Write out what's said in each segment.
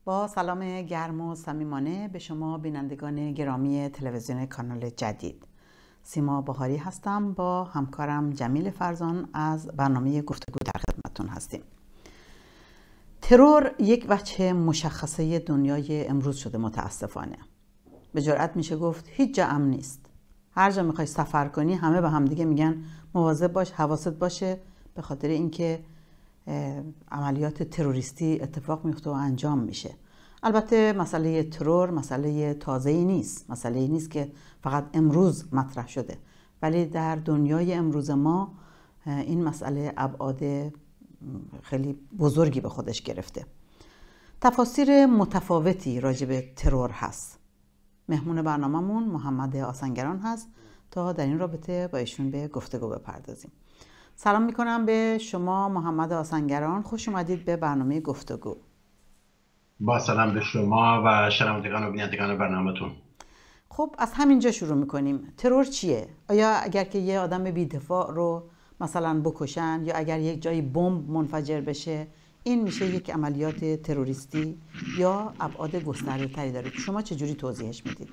با سلام گرم و صمیمانه به شما بینندگان گرامی تلویزیون کانال جدید. سیما بهاری هستم، با همکارم جمیل فرزان از برنامه گفتگو در خدمتتون هستیم. ترور یک وجه مشخصه دنیای امروز شده متاسفانه. به جرئت میشه گفت هیچ جا امن نیست. هر جا میخوای سفر کنی همه به هم دیگه میگن مواظب باش، حواست باشه، به خاطر اینکه عملیات تروریستی اتفاق میفته و انجام میشه. البته مسئله ترور مسئله تازه‌ای نیست، مسئله نیست که فقط امروز مطرح شده، ولی در دنیای امروز ما این مسئله ابعاد خیلی بزرگی به خودش گرفته. تفاسیر متفاوتی راجع به ترور هست. مهمون برنامه‌مون محمد آسنگران هست تا در این رابطه با ایشون به گفتگو بپردازیم. سلام میکنم به شما محمد آسنگران، خوش اومدید به برنامه گفتگو. با سلام به شما و شنوندگان و بینندگان برنامه‌تون. خب از همینجا شروع میکنیم. ترور چیه؟ آیا اگر که یه آدم بی‌دفاع رو مثلا بکشن یا اگر یک جایی بمب منفجر بشه این میشه یک عملیات تروریستی یا ابعاد گسترده‌تری داره؟ شما چجوری توضیحش میدید؟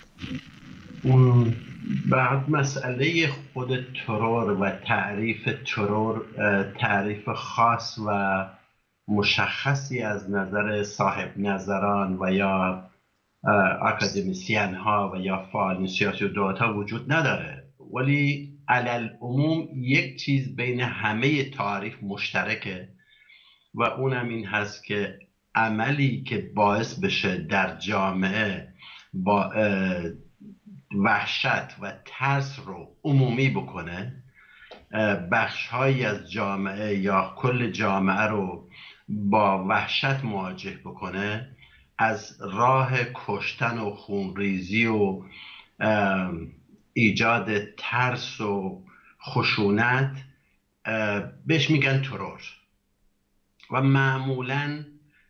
بعد مسئله خود ترور و تعریف ترور تعریف خاص و مشخصی از نظر صاحب نظران و یا اکادمیسین ها و یا فعالین سیاسی و دولت ها وجود نداره، ولی علل عموم یک چیز بین همه تعریف مشترکه و اونم این هست که عملی که باعث بشه در جامعه با وحشت و ترس رو عمومی بکنه، بخش‌هایی از جامعه یا کل جامعه رو با وحشت مواجه بکنه، از راه کشتن و خونریزی و ایجاد ترس و خشونت بهش میگن ترور. و معمولاً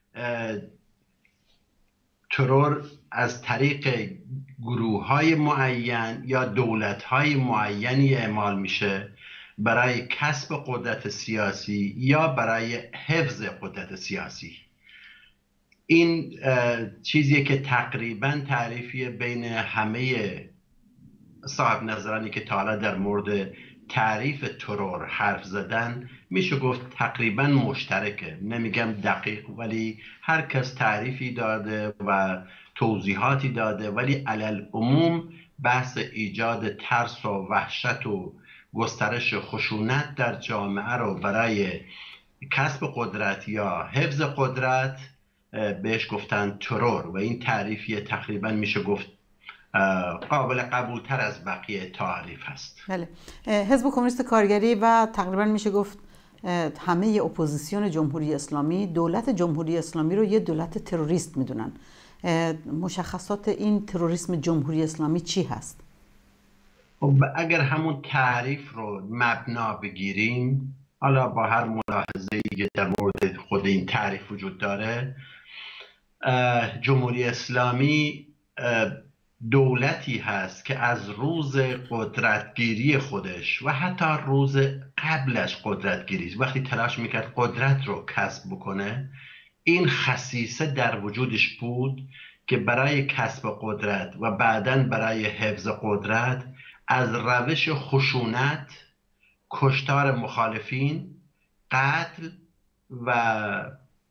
ترور از طریق گروه‌های معین یا دولت‌های معینی اعمال میشه برای کسب قدرت سیاسی یا برای حفظ قدرت سیاسی. این چیزیه که تقریباً تعریفی بین همه صاحب نظرانی که تا حالا در مورد تعریف ترور حرف زدن میشه گفت تقریبا مشترکه. نمیگم دقیق، ولی هر کس تعریفی داده و توضیحاتی داده، ولی علل عموم بحث ایجاد ترس و وحشت و گسترش خشونت در جامعه رو برای کسب قدرت یا حفظ قدرت بهش گفتن ترور و این تعریفی تقریبا میشه گفت قابل قبول تر از بقیه تعریف هست. بله. حزب کمونیست کارگری و تقریبا میشه گفت همه اپوزیسیون جمهوری اسلامی دولت جمهوری اسلامی رو یه دولت تروریست میدونن. مشخصات این تروریسم جمهوری اسلامی چی هست؟ اگر همون تعریف رو مبنا بگیریم، حالا با هر ملاحظه‌ای که در مورد خود این تعریف وجود داره، جمهوری اسلامی دولتی هست که از روز قدرتگیری خودش و حتی روز قبلش قدرتگیری، وقتی تلاش میکرد قدرت رو کسب بکنه، این خصیصه در وجودش بود که برای کسب قدرت و بعداً برای حفظ قدرت از روش خشونت، کشتار مخالفین، قتل و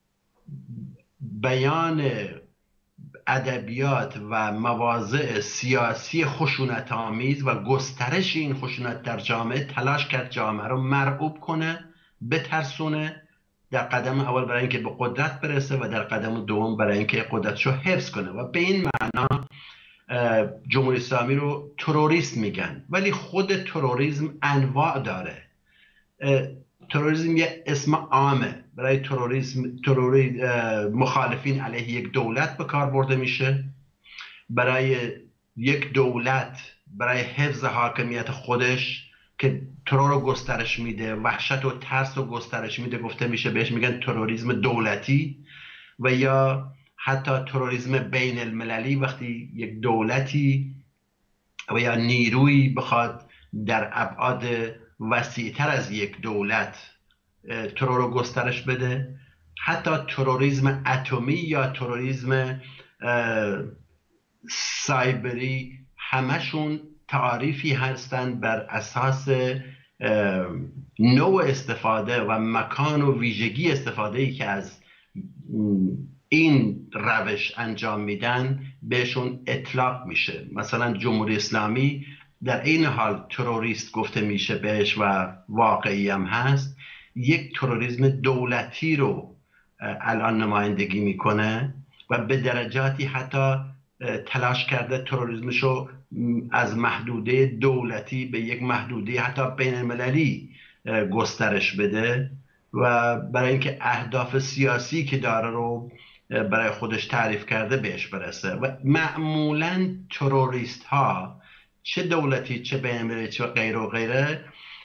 بیان ادبیات و مواضع سیاسی خشونت آمیز و گسترش این خشونت در جامعه تلاش کرد جامعه رو مرعوب کنه، بترسونه، در قدم اول برای اینکه به قدرت برسه و در قدم دوم برای اینکه قدرتش رو حفظ کنه. و به این معنا جمهوری اسلامی رو تروریست میگن، ولی خود تروریسم انواع داره. تروریسم یه اسم عامه. برای مخالفین علیه یک دولت به کار برده میشه، برای یک دولت برای حفظ حاکمیت خودش که ترور رو گسترش میده، وحشت و ترس رو گسترش میده، گفته میشه بهش میگن تروریسم دولتی. و یا حتی تروریسم بین المللی، وقتی یک دولتی و یا نیروی بخواد در ابعاد وسیع‌تر از یک دولت ترور رو گسترش بده. حتی تروریسم اتمی یا تروریسم سایبری، همشون تعریفی هستند بر اساس نوع استفاده و مکان و ویژگی استفاده‌ای که از این روش انجام میدن بهشون اطلاق میشه. مثلا جمهوری اسلامی در این حال تروریست گفته میشه بهش و واقعی هم هست، یک تروریسم دولتی رو الان نمایندگی میکنه و به درجاتی حتی تلاش کرده تروریسمش رو از محدوده دولتی به یک محدوده حتی بین المللی گسترش بده و برای اینکه اهداف سیاسی که داره رو برای خودش تعریف کرده بهش برسه. و معمولاً تروریست ها چه دولتی چه بین المللی چه غیره و غیره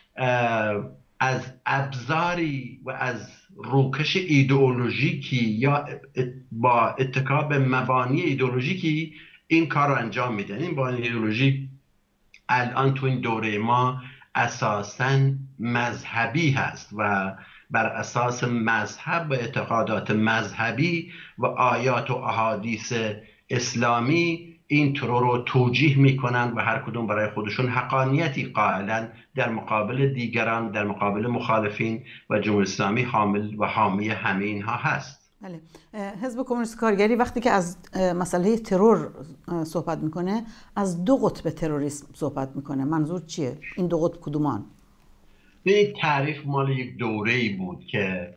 از ابزاری و از روکش ایدئولوژیکی یا با اتکا به مبانی ایدئولوژیکی این کار رو انجام میدن. این مبانی ایدئولوژیک الان تو این دوره ما اساساً مذهبی هست و بر اساس مذهب و اعتقادات مذهبی و آیات و احادیث اسلامی این ترور رو توجیه میکنن و هر کدوم برای خودشون حقانیتی قائلن در مقابل دیگران، در مقابل مخالفین، و جمهوری اسلامی حامل و حامی همه اینها هست. بله. حزب کمونیست کارگری وقتی که از مسئله ترور صحبت میکنه از دو قطب تروریسم صحبت میکنه. منظور چیه؟ این دو قطب کدومان؟ این تعریف مال یک دوره‌ای بود که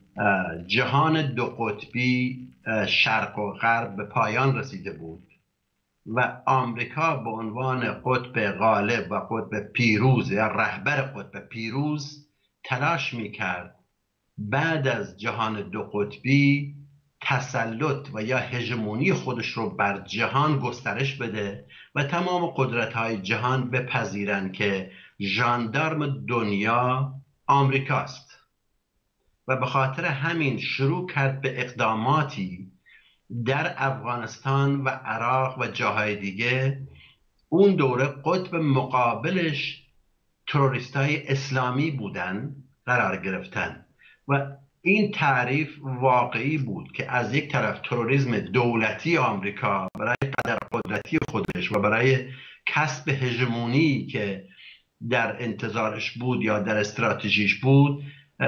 جهان دو قطبی شرق و غرب به پایان رسیده بود و آمریکا به عنوان قطب غالب و قطب پیروز یا رهبر قطب پیروز تلاش میکرد بعد از جهان دو قطبی تسلط و یا هژمونی خودش رو بر جهان گسترش بده و تمام قدرت‌های جهان بپذیرند که ژاندارم دنیا آمریکاست. و به خاطر همین شروع کرد به اقداماتی در افغانستان و عراق و جاهای دیگه. اون دوره قطب مقابلش تروریستای اسلامی بودن قرار گرفتن و این تعریف واقعی بود که از یک طرف تروریسم دولتی آمریکا برای قدر قدرتی خودش و برای کسب هژمونی که در انتظارش بود یا در استراتژیش بود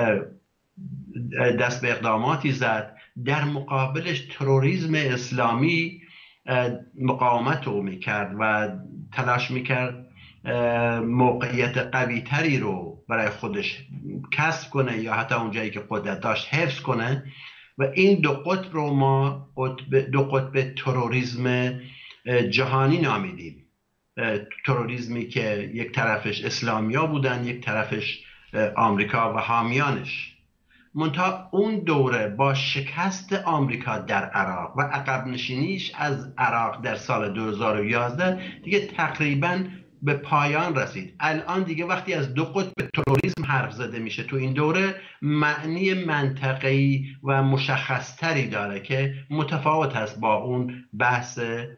دست به اقداماتی زد، در مقابلش تروریسم اسلامی مقاومت رو میکرد و تلاش میکرد موقعیت قوی تری رو برای خودش کسب کنه یا حتی اونجایی که قدرت داشت حفظ کنه. و این دو قطب رو ما دو قطب تروریسم جهانی نامیدیم. تروریسمی که یک طرفش اسلامیا بودن، یک طرفش آمریکا و حامیانش. منتها اون دوره با شکست آمریکا در عراق و عقب نشینیش از عراق در سال 2011 دیگه تقریباً به پایان رسید. الان دیگه وقتی از دو قطب تروریسم حرف زده میشه تو این دوره معنی منطقی و مشخصتری داره که متفاوت هست با اون بحث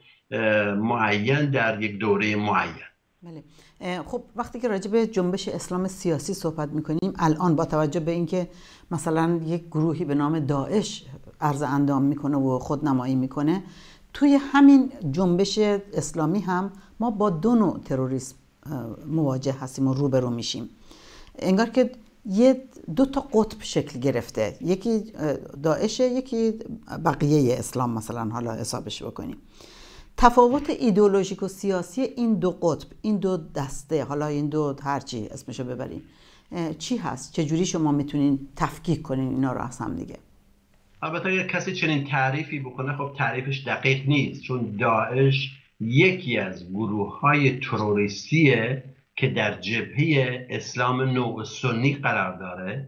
معین در یک دوره معین. بله. خب وقتی که راجع به جنبش اسلام سیاسی صحبت میکنیم الان با توجه به اینکه مثلا یک گروهی به نام داعش عرض اندام میکنه و خودنمایی میکنه، توی همین جنبش اسلامی هم ما با دو نوع تروریسم مواجه هستیم و روبرو میشیم. انگار که دو تا قطب شکل گرفته، یکی داعشه یکی بقیه اسلام مثلا حالا حسابش بکنیم. تفاوت ایدئولوژیک و سیاسی این دو قطب، این دو دسته، حالا این دو هرچی اسمشو ببریم، چی هست؟ چجوری شما میتونین تفکیک کنین اینا رو از هم دیگه؟ البته اگر کسی چنین تعریفی بکنه خب تعریفش دقیق نیست، چون داعش یکی از گروه‌های تروریستیه که در جبهه اسلام نوع سنی قرار داره.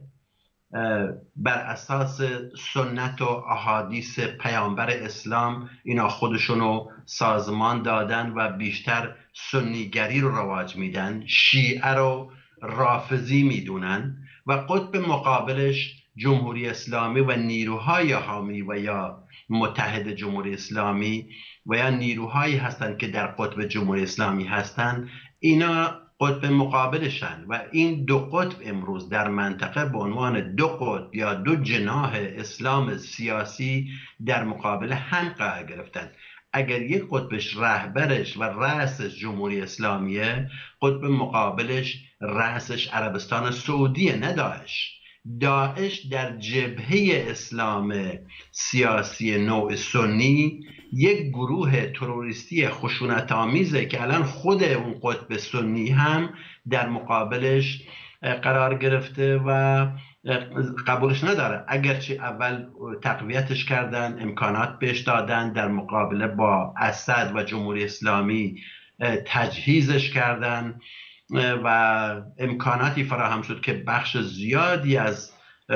بر اساس سنت و احادیث پیامبر اسلام اینا خودشونو سازمان دادن و بیشتر سنیگری رو رواج میدن، شیعه رو رافضی میدونن و قطب مقابلش جمهوری اسلامی و نیروهای حامی و یا متحد جمهوری اسلامی و یا نیروهایی هستند که در قطب جمهوری اسلامی هستند. اینا قطب مقابلشن و این دو قطب امروز در منطقه به عنوان دو قطب یا دو جناح اسلام سیاسی در مقابل هم قرار گرفتن. اگر یک قطبش رهبرش و رأسش جمهوری اسلامیه، قطب مقابلش رأسش عربستان سعودیه، نه داعش. داعش در جبهه اسلام سیاسی نوع سنی یک گروه تروریستی خشونت آمیزه که الان خود اون قطب سنی هم در مقابلش قرار گرفته و قبولش نداره، اگرچه اول تقویتش کردن، امکانات بهش دادن، در مقابله با اسد و جمهوری اسلامی تجهیزش کردن و امکاناتی فراهم شد که بخش زیادی از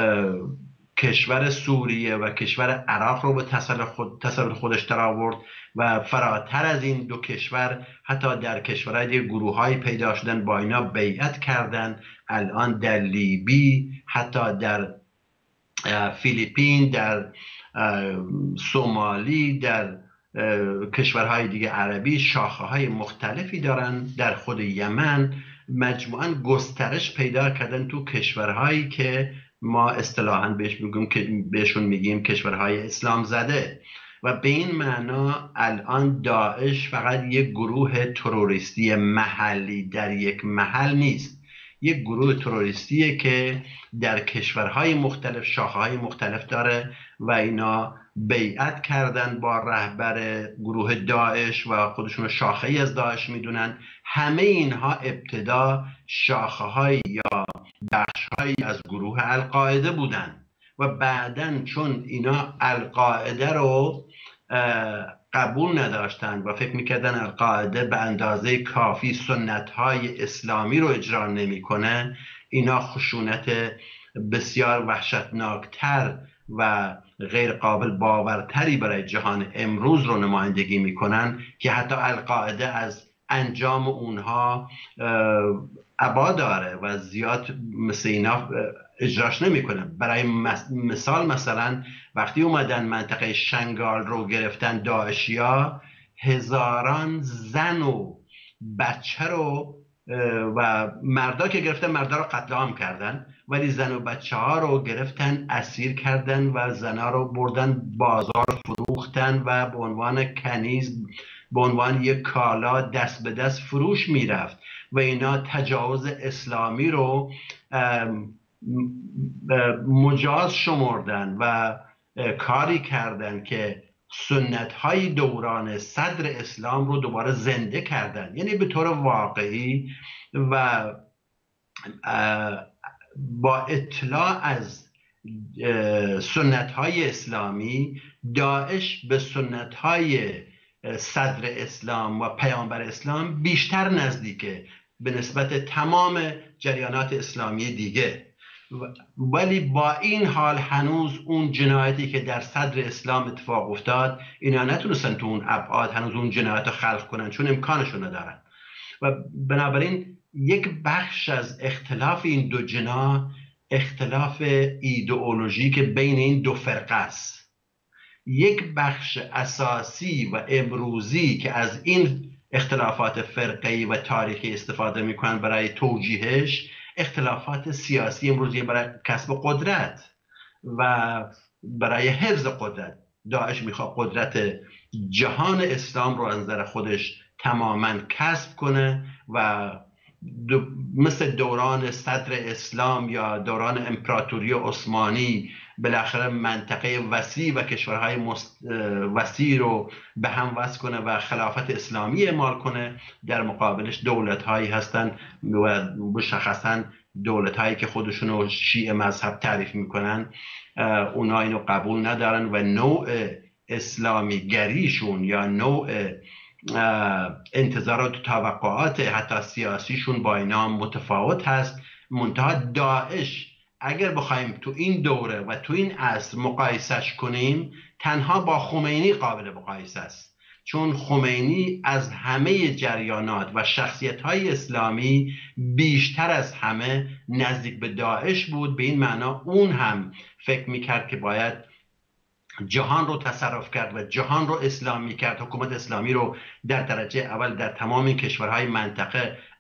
کشور سوریه و کشور عراق رو به تسلط خودش در آورد و فراتر از این دو کشور حتی در کشورهای دیگه گروه‌های پیدا شدن، با اینا بیعت کردن. الان در لیبی، حتی در فیلیپین، در سومالی، در کشورهای دیگه عربی شاخه‌های مختلفی دارن. در خود یمن مجموعاً گسترش پیدا کردن تو کشورهایی که ما اصطلاحاً بهشون میگیم کشورهای اسلام زده. و به این معنا الان داعش فقط یک گروه تروریستی محلی در یک محل نیست، یک گروه تروریستیه که در کشورهای مختلف شاخه‌های مختلف داره و اینا بیعت کردن با رهبر گروه داعش و خودشون شاخه‌ای از داعش میدونن. همه اینها ابتدا شاخه‌های یا بخش‌هایی از گروه القاعده بودن و بعداً چون اینا القاعده رو قبول نداشتن و فکر میکردن القاعده به اندازه کافی سنت‌های اسلامی رو اجرا نمی‌کنه، اینا خشونت بسیار وحشتناکتر و غیر قابل باورتری برای جهان امروز رو نمایندگی میکنن که حتی القاعده از انجام اونها ابا داره و زیاد مثل اینا اجراش نمیکنه. برای مثال مثلا وقتی اومدن منطقه شنگال رو گرفتن داعشیا، هزاران زن و بچه رو و مردا که گرفتن مردا رو قتل عام کردن، ولی زن و بچه ها رو گرفتن اسیر کردن و زنها رو بردن بازار فروختن و به عنوان کنیز، به عنوان یک کالا دست به دست فروش میرفت و اینا تجاوز اسلامی رو مجاز شمردن و کاری کردن که سنت های دوران صدر اسلام رو دوباره زنده کردن، یعنی به طور واقعی. و با اطلاع از سنت های اسلامی، داعش به سنت های صدر اسلام و پیامبر اسلام بیشتر نزدیکه به نسبت تمام جریانات اسلامی دیگه. ولی با این حال هنوز اون جنایتی که در صدر اسلام اتفاق افتاد، اینا نتونستن تو اون ابعاد هنوز اون جنایت رو خلق کنن چون امکانشو ندارن. و بنابراین یک بخش از اختلاف این دو جناح اختلاف ایدئولوژیک بین این دو فرقه است. یک بخش اساسی و امروزی که از این اختلافات فرقه‌ای و تاریخی استفاده میکنن برای توجیهش، اختلافات سیاسی امروزی برای کسب قدرت و برای حفظ قدرت. داعش میخواد قدرت جهان اسلام رو از نظر خودش تماما کسب کنه و مثل دوران صدر اسلام یا دوران امپراتوری عثمانی بالاخره منطقه وسیع و کشورهای وسیع رو به هم وصل کنه و خلافت اسلامی اعمال کنه. در مقابلش دولت‌هایی هستن و مشخصاً دولت‌هایی که خودشونو شیعه مذهب تعریف میکنن، اونا اینو قبول ندارن و نوع اسلامی گریشون یا نوع انتظارات و توقعات حتی سیاسیشون با اینا متفاوت هست. منتها داعش اگر بخوایم تو این دوره و تو این عصر مقایسش کنیم، تنها با خمینی قابل مقایسه است، چون خمینی از همه جریانات و شخصیت‌های اسلامی بیشتر از همه نزدیک به داعش بود. به این معنا اون هم فکر میکرد که باید جهان رو تصرف کرد و جهان رو اسلامی کرد، حکومت اسلامی رو در درجه اول در تمام کشورهای منطقه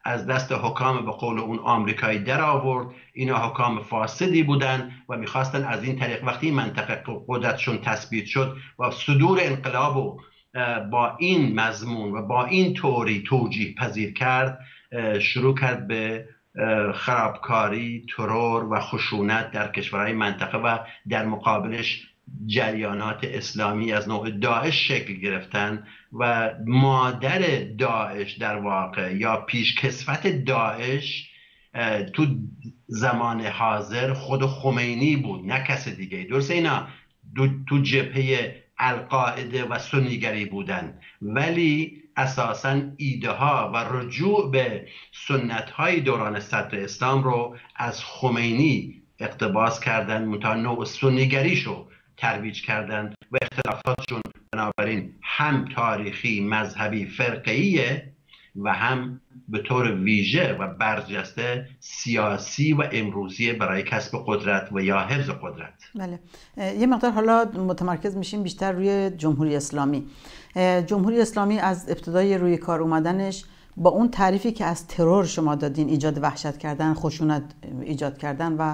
از دست حکام به قول اون آمریکایی در آورد. اینا حکام فاسدی بودن و میخواستن از این طریق وقتی منطقه قدرتشون تثبیت شد و صدور انقلاب و با این مضمون و با این طوری توجیه پذیر کرد، شروع کرد به خرابکاری، ترور و خشونت در کشورهای منطقه و در مقابلش جریانات اسلامی از نوع داعش شکل گرفتن و مادر داعش در واقع یا پیشکسوت داعش تو زمان حاضر خود خمینی بود، نه کس دیگه. درسته اینا تو جبهه القاعده و سنیگری بودن، ولی اساساً ایده ها و رجوع به سنت های دوران صدر اسلام رو از خمینی اقتباس کردن، منتها نوع سنیگریشو ترویج کردن و اختلافاتشون بنابراین هم تاریخی، مذهبی، فرقه‌ایه و هم به طور ویژه و برجسته سیاسی و امروزی برای کسب قدرت و یا حفظ قدرت. بله، یه مقدار حالا متمرکز میشیم بیشتر روی جمهوری اسلامی. جمهوری اسلامی از ابتدای روی کار اومدنش با اون تعریفی که از ترور شما دادین، ایجاد وحشت کردن، خشونت ایجاد کردن و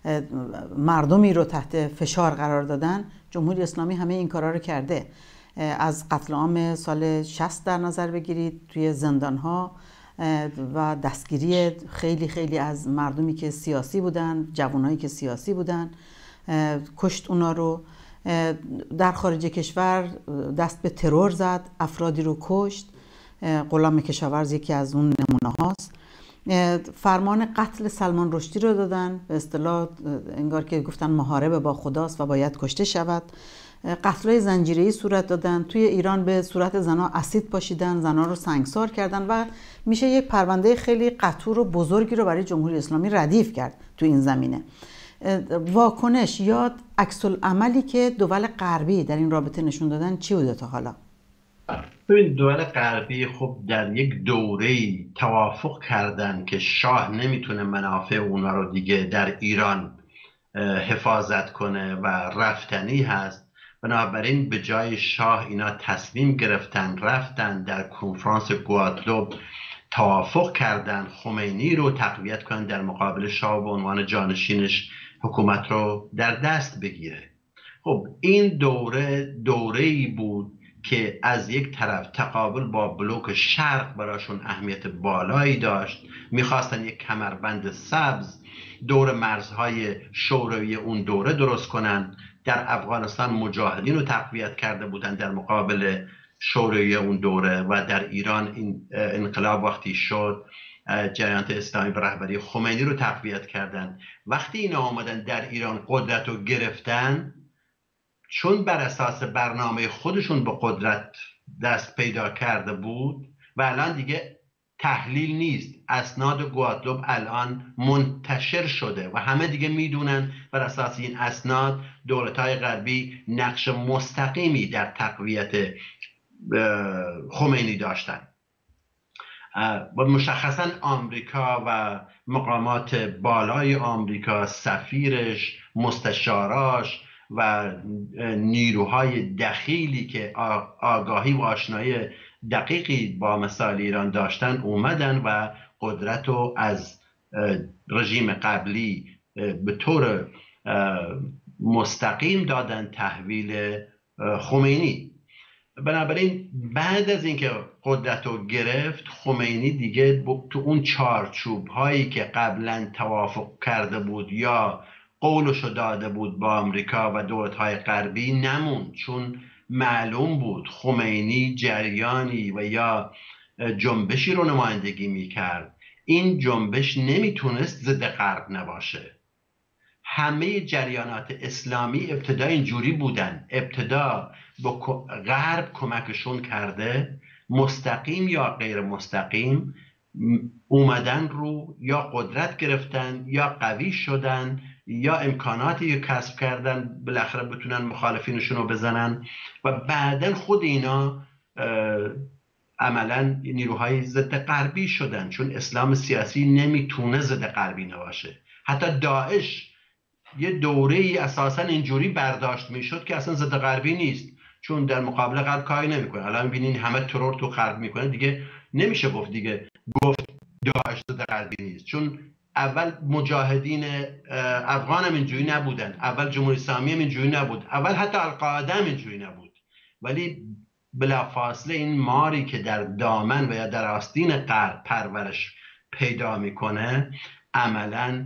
مردمی رو تحت فشار قرار دادن، جمهوری اسلامی همه این کارا رو کرده. از قتل عام سال 60 در نظر بگیرید توی زندان‌ها و دستگیری خیلی خیلی از مردمی که سیاسی بودن، جوانایی که سیاسی بودن، کشت اونا رو. در خارج کشور دست به ترور زد، افرادی رو کشت. غلام کشاورز یکی از اون نمونه هاست. فرمان قتل سلمان رشدی رو دادن، به اصطلاح انگار که گفتن محارب با خداست و باید کشته شود. قتل‌های زنجیره‌ای صورت دادن. توی ایران به صورت زنها اسید پاشیدن، زنها رو سنگسار کردن و میشه یک پرونده خیلی قطور و بزرگی رو برای جمهوری اسلامی ردیف کرد تو این زمینه. واکنش یا عکس العملی که دول غربی در این رابطه نشون دادن چی بوده تا حالا؟ ببین، دول غربی خب در یک دوره‌ای توافق کردن که شاه نمیتونه منافع اونا رو دیگه در ایران حفاظت کنه و رفتنی هست. بنابراین به جای شاه اینا تصمیم گرفتن، رفتن در کنفرانس گوادلوپ توافق کردن خمینی رو تقویت کنن در مقابل شاه به عنوان جانشینش حکومت رو در دست بگیره. خب این دوره‌ای بود که از یک طرف تقابل با بلوک شرق براشون اهمیت بالایی داشت، میخواستن یک کمربند سبز دور مرزهای شوروی اون دوره درست کنن. در افغانستان مجاهدین رو تقویت کرده بودن در مقابل شوروی اون دوره و در ایران این انقلاب وقتی شد جریانات اسلامی به رهبری خمینی رو تقویت کردن. وقتی اینا آمدن در ایران قدرت رو گرفتن، چون بر اساس برنامه خودشون به قدرت دست پیدا کرده بود و الان دیگه تحلیل نیست، اسناد گوادلوپ الان منتشر شده و همه دیگه میدونن بر اساس این اسناد دولت‌های غربی نقش مستقیمی در تقویت خمینی داشتن و مشخصا آمریکا و مقامات بالای آمریکا، سفیرش، مستشاراش و نیروهای دخیلی که آگاهی و آشنایی دقیقی با مسائل ایران داشتن اومدن و قدرت رو از رژیم قبلی به طور مستقیم دادن تحویل خمینی. بنابراین بعد از اینکه قدرت رو گرفت خمینی دیگه تو اون چارچوب هایی که قبلا توافق کرده بود یا قولشو داده بود با آمریکا و دولت‌های غربی نموند، چون معلوم بود خمینی جریانی و یا جنبشی رو نمایندگی میکرد. این جنبش نمیتونست ضد غرب نباشه. همه جریانات اسلامی ابتدا اینجوری بودن، ابتدا با غرب کمکشون کرده، مستقیم یا غیر مستقیم اومدن رو یا قدرت گرفتن یا قوی شدن یا امکاناتی کسب کردن بالاخره بتونن مخالفینشون رو بزنن و بعدن خود اینا عملا نیروهای ضد غربی شدن، چون اسلام سیاسی نمیتونه ضد غربی نباشه. حتی داعش یه دوره‌ای اساسا اینجوری برداشت میشد که اصلا ضد غربی نیست، چون در مقابل غرب کاری نمیکنه. الان میبینین همه ترور تو غرب میکنه، دیگه نمیشه گفت داعش ضد غربی نیست، چون اول مجاهدین افغان هم اینجوری نبودن، اول جمهوری اسلامی هم اینجوری نبود، اول حتی القاعده هم اینجوری نبود. ولی بلافاصله این ماری که در دامن و یا در آستین غرب پرورش پیدا میکنه عملا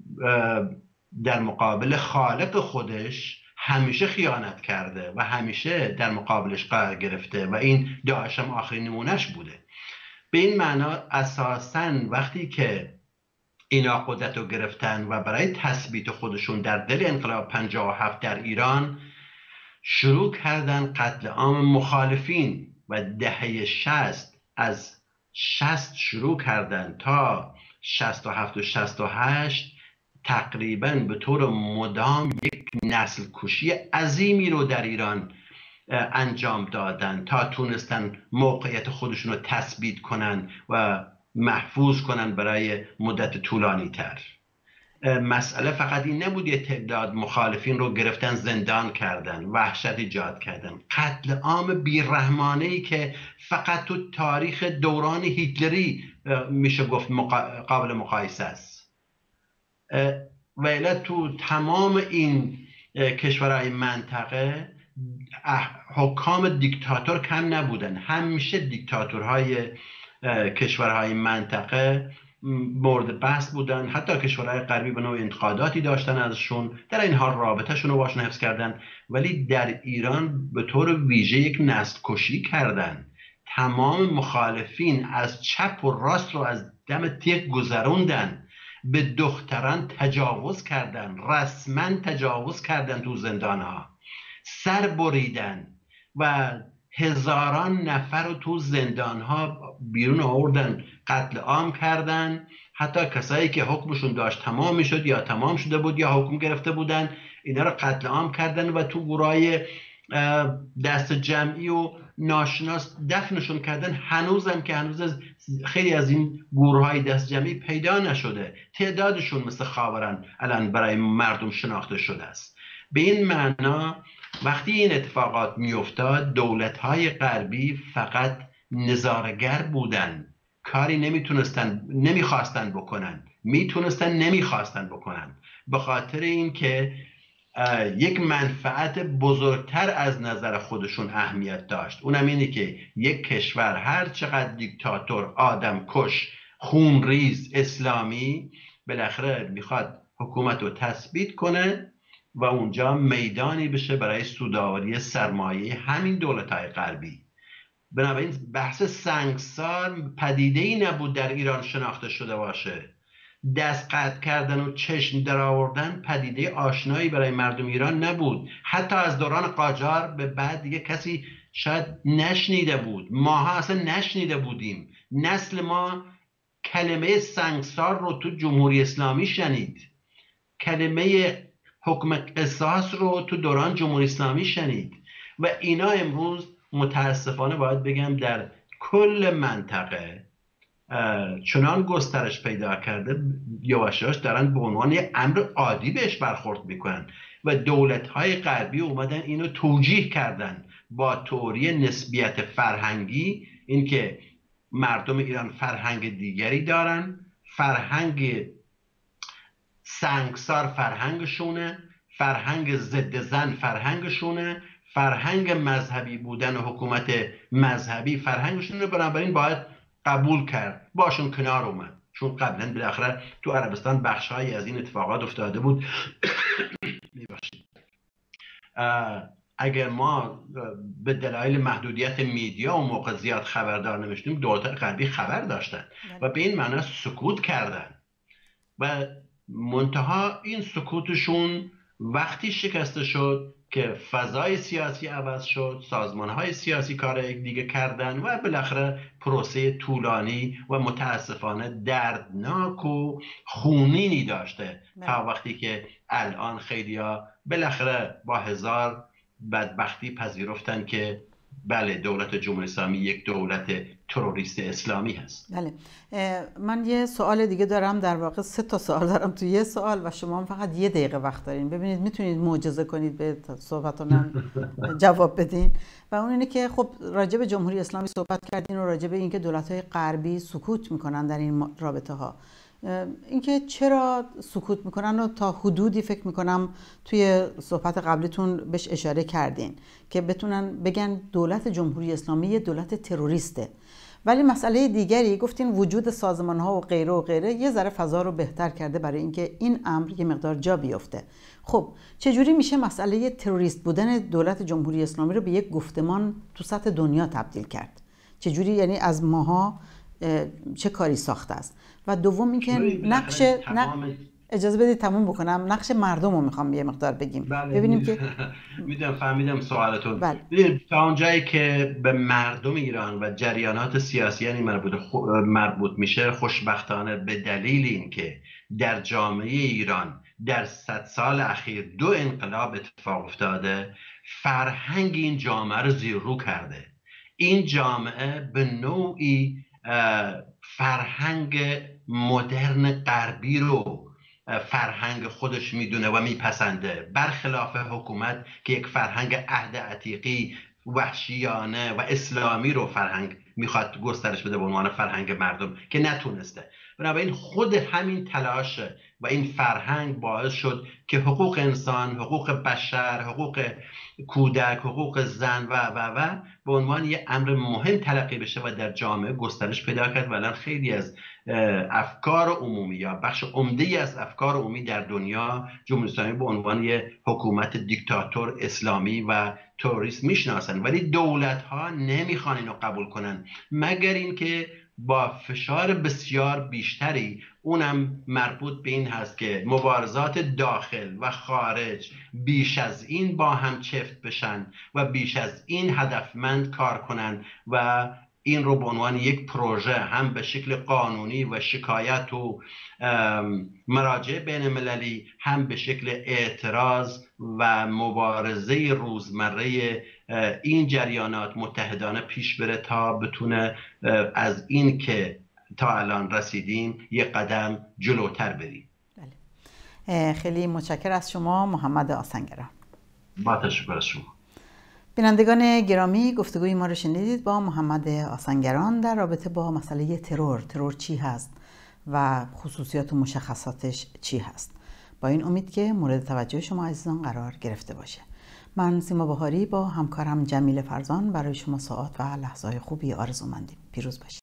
در مقابل خالق خودش همیشه خیانت کرده و همیشه در مقابلش قرار گرفته و این داعش هم آخرین نمونهش بوده. به این معنا اساساً وقتی که اینا قدرت رو گرفتن و برای تثبیت خودشون در دل انقلاب 57 در ایران شروع کردن قتل عام مخالفین و دهه 60 از 60 شروع کردن تا 67 و 68 تقریباً به طور مدام یک نسل کشی عظیمی رو در ایران انجام دادن تا تونستن موقعیت خودشون رو تثبیت کنن و محفوظ کنن برای مدت طولانی تر. مسئله فقط این نبود یه تعداد مخالفین رو گرفتن زندان کردن، وحشت ایجاد کردن، قتل عام بیرحمانه‌ای که فقط تو تاریخ دوران هیتلری میشه گفت قابل مقایسه است. و الا تو تمام این کشورهای منطقه حکام دیکتاتور کم نبودن، همیشه دیکتاتورهای کشورهای منطقه مورد بحث بودن، حتی کشورهای غربی به نوع انتقاداتی داشتن ازشون، در این حال رابطهشون رو باشون حفظ کردن. ولی در ایران به طور ویژه یک نسل کشی کردن، تمام مخالفین از چپ و راست رو از دم تیغ گذروندن، به دختران تجاوز کردن، رسما تجاوز کردن، تو زندانها سر بریدن و هزاران نفر رو تو زندانها بیرون آوردن، قتل عام کردن. حتی کسایی که حکمشون داشت تمام میشد یا تمام شده بود یا حکم گرفته بودن، اینا رو قتل عام کردن و تو گروهای دست جمعی و ناشناس دفنشون کردن. هنوزم که هنوز خیلی از این گروهای دست جمعی پیدا نشده، تعدادشون مثل خاوران الان برای مردم شناخته شده است. به این معنا وقتی این اتفاقات میافتاد، دولت‌های غربی فقط نظاره‌گر بودن، کاری نمیخواستن بکنن، میتونستن نمیخواستن بکنن، به خاطر اینکه یک منفعت بزرگتر از نظر خودشون اهمیت داشت. اونم اینه که یک کشور هر چقدر دیکتاتور، آدم کش، خونریز، اسلامی، بالاخره میخواد حکومت رو تثبیت کنه و اونجا میدانی بشه برای سودآوری سرمایه همین دولت‌های غربی. بنابراین بحث سنگسار پدیده‌ای نبود در ایران شناخته شده باشه. دست قطع کردن و چشم در آوردن پدیده آشنایی برای مردم ایران نبود. حتی از دوران قاجار به بعد دیگه کسی شاید نشنیده بود، ماها اصلا نشنیده بودیم. نسل ما کلمه سنگسار رو تو جمهوری اسلامی شنید، کلمه حکم قصاص رو تو دوران جمهوری اسلامی شنید و اینا امروز متاسفانه باید بگم در کل منطقه چنان گسترش پیدا کرده، یواشاش دارن به عنوان یه امر عادی بهش برخورد میکنن و دولت‌های غربی اومدن اینو توجیه کردن با تئوری نسبیت فرهنگی، اینکه مردم ایران فرهنگ دیگری دارن، فرهنگ سنگسار فرهنگشونه، فرهنگ ضد زن فرهنگشونه، فرهنگ مذهبی بودن و حکومت مذهبی فرهنگشونه. بنابراین باید قبول کرد، باشون کنار اومد، چون قبلا بالاخره تو عربستان بخشهایی از این اتفاقات افتاده بود. اگر ما به دلایل محدودیت میدیا و موقع زیاد خبردار نمیشدیم، دولت‌های غربی خبر داشتن و به این معنی سکوت کردن و منتها این سکوتشون وقتی شکسته شد که فضای سیاسی عوض شد، سازمان‌های سیاسی کار دیگه کردن و بالاخره پروسه طولانی و متاسفانه دردناک و خونینی داشته تا وقتی که الان خیلیا بالاخره با هزار بدبختی پذیرفتن که بله دولت جمهوری اسلامی یک دولت تروریست اسلامی هست. بله. من یه سوال دیگه دارم، در واقع 3 تا سوال دارم تو یه سوال و شما هم فقط 1 دقیقه وقت دارین. ببینید میتونید معجزه کنید به صحبت من جواب بدین. و اون اینه که خب راجع به جمهوری اسلامی صحبت کردین و راجع به اینکه دولت‌های غربی سکوت میکنن در این رابطه ها. اینکه چرا سکوت میکنن و تا حدودی فکر میکنم توی صحبت قبلیتون بهش اشاره کردین که بتونن بگن دولت جمهوری اسلامی یه دولت تروریسته. ولی مسئله دیگری گفتین وجود سازمان ها و غیره یه ذره فضا رو بهتر کرده برای اینکه این امر یه مقدار جا بیفته. خب چجوری میشه مسئله تروریست بودن دولت جمهوری اسلامی رو به یک گفتمان تو سطح دنیا تبدیل کرد؟ چجوری، یعنی از ماها چه کاری ساخته است؟ و دوم اینکه اجازه بدید تموم بکنم، نقش مردم رو میخوام یه مقدار بگیم. بله. ببینیم که فهمیدم سوالتون. بله. تا اونجایی که به مردم ایران و جریانات سیاسی یعنی مربوط میشه، خوشبختانه به دلیل اینکه در جامعه ایران در 100 سال اخیر 2 انقلاب اتفاق افتاده، فرهنگ این جامعه رو زیرو کرده. این جامعه به نوعی فرهنگ مدرن غربی رو فرهنگ خودش میدونه و میپسنده، برخلاف حکومت که یک فرهنگ عهد عتیقی وحشیانه و اسلامی رو فرهنگ میخواد گسترش بده به عنوان فرهنگ مردم که نتونسته. بنابراین خود همین تلاش و این فرهنگ باعث شد که حقوق انسان، حقوق بشر، حقوق کودک، حقوق زن و به عنوان یک امر مهم تلقی بشه و در جامعه گسترش پیدا کرد. و الان خیلی از افکار عمومی یا بخش عمده‌ای از افکار عمومی در دنیا جمهوری اسلامی به عنوان یک حکومت دیکتاتور اسلامی و تروریست میشناسن، ولی دولت‌ها نمیخوان اینو قبول کنن مگر اینکه با فشار بسیار بیشتری، اونم مربوط به این هست که مبارزات داخل و خارج بیش از این با هم چفت بشن و بیش از این هدفمند کار کنن و این رو به عنوان یک پروژه هم به شکل قانونی و شکایت و مراجع بین المللی، هم به شکل اعتراض و مبارزه روزمره این جریانات متحدانه پیش بره تا بتونه از این که تا الان رسیدیم یک قدم جلوتر بریم. بله. خیلی متشکرم از شما محمد آسنگران. با تشکر از شما. بینندگان گرامی، گفتگوی ما رو شنیدید با محمد آسنگران در رابطه با مسئله ترور چی هست و خصوصیات و مشخصاتش چی هست. با این امید که مورد توجه شما عزیزان قرار گرفته باشه. من سیما بهاری با همکارم جمیل فرزان برای شما ساعات و لحظه‌های خوبی آرزو مندیم. پیروز باشید.